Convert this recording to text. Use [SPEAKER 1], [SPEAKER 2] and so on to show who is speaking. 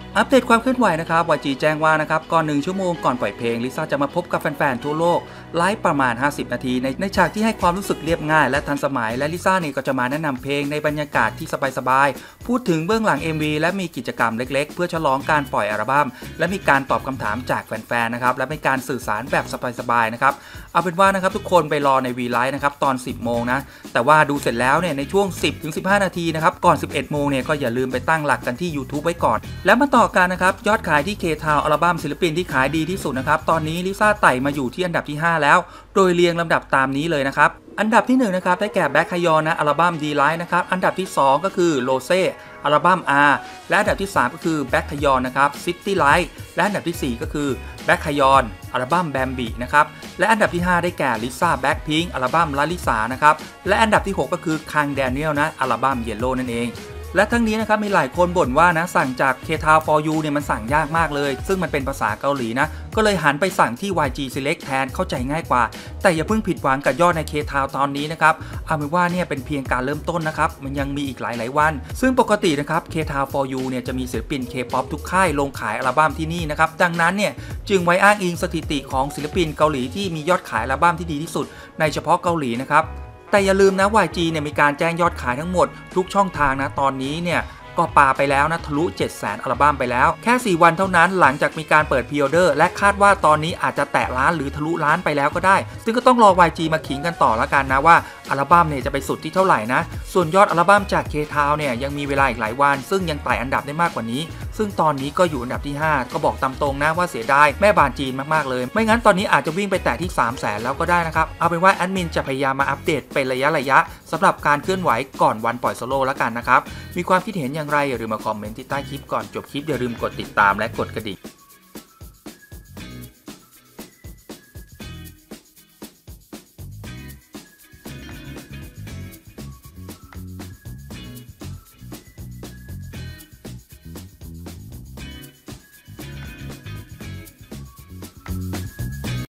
[SPEAKER 1] อัปเดตความเคลื่อนไหวนะครับ YG แจ้งว่านะครับก่อน1ชั่วโมงก่อนปล่อยเพลงลิซ่าจะมาพบกับแฟนๆทั่วโลกไลฟ์ประมาณ50นาทีในฉากที่ให้ความรู้สึกเรียบง่ายและทันสมัยและลิซ่านี่ก็จะมาแนะนำเพลงในบรรยากาศที่สบายๆพูดถึงเบื้องหลัง MV และมีกิจกรรมเล็กๆเพื่อฉลองการปล่อยอัลบั้มและมีการตอบคำถามจากแฟนๆนะครับและเป็นการสื่อสารแบบสบายๆนะครับเอาเป็นว่านะครับทุกคนไปรอใน V Live นะครับตอน10โมงนะแต่ว่าดูเสร็จแล้วเนี่ยในช่วง 10-15 นาทีนะครับก่อน11โมงเนี่ยก็อย่าลืมไปตั้งหลักกันที่ YouTube ไว้ก่อนแล้วมาต่อกันนะครับยอดขายที่ K-Town อัลบั้มศิลปินที่ขายดีที่สุดนะครับตอนนี้ลิซ่าไต่มาอยู่ที่อันดับที่5แล้วโดยเรียงลำดับตามนี้เลยนะครับอันดับที่1นะครับได้แก่แบ็คฮยอนนะอัลบั้ม D-Light นะครับอันดับที่2ก็คือโรเซ่อัลบั้ม R และอันดับที่3ก็คือแบ็คฮยอนนะครับ City Light และอันดับที่4ก็คือแบ็คฮยอนอัลบั้มแบมบีนะครับและอันดับที่5ได้แก่ลิซ่าแบ็คพิงค์อัลบั้มลาลิสานะครับและอันดับที่6ก็คือคังแดเนียลนะอัลบั้มเยลโล่นั่นเองและทั้งนี้นะครับมีหลายคนบ่นว่านะสั่งจาก K-Town for You เนี่ยมันสั่งยากมากเลยซึ่งมันเป็นภาษาเกาหลีนะก็เลยหันไปสั่งที่ YG Select แทนเข้าใจง่ายกว่าแต่อย่าเพิ่งผิดหวังกับยอดใน K-Town ตอนนี้นะครับเอาเป็นว่าเนี่ยเป็นเพียงการเริ่มต้นนะครับมันยังมีอีกหลายวันซึ่งปกตินะครับ K-Town for You เนี่ยจะมีศิลปิน K-pop ทุกค่ายลงขายอัลบั้มที่นี่นะครับดังนั้นเนี่ยจึงไว้อ้างอิงสถิติของศิลปินเกาหลีที่มียอดขายอัลบั้มที่ดีที่สุดในเฉพาะเกาหลีนะครับแต่อย่าลืมนะ YG เนี่ยมีการแจ้งยอดขายทั้งหมดทุกช่องทางนะตอนนี้เนี่ยก็ปาไปแล้วนะทะลุ 700,000 อัลบั้มไปแล้วแค่4วันเท่านั้นหลังจากมีการเปิดพรีออเดอร์และคาดว่าตอนนี้อาจจะแตะล้านหรือทะลุล้านไปแล้วก็ได้ซึ่งก็ต้องรอ YG มาขิงกันต่อแล้วกันนะว่าอัลบั้มเนี่ยจะไปสุดที่เท่าไหร่นะส่วนยอดอัลบั้มจาก K-Town เนี่ยยังมีเวลาอีกหลายวันซึ่งยังไต่อันดับได้มากกว่านี้ซึ่งตอนนี้ก็อยู่อันดับที่5ก็บอกตามตรงนะว่าเสียดายแม่บานจีนมากๆเลยไม่งั้นตอนนี้อาจจะวิ่งไปแตะที่ 300,000 แล้วก็ได้นะครับเอาเป็นว่าแอดมินจะพยายามมาอัปเดตเป็นระยะสำหรับการเคลื่อนไหวก่อนวันปล่อยโซโล่แล้วกันนะครับมีความคิดเห็นอย่างไรอย่าลืมมาคอมเมนต์ที่ใต้คลิปก่อนจบคลิปอย่าลืมกดติดตามและกดกระดิ่ง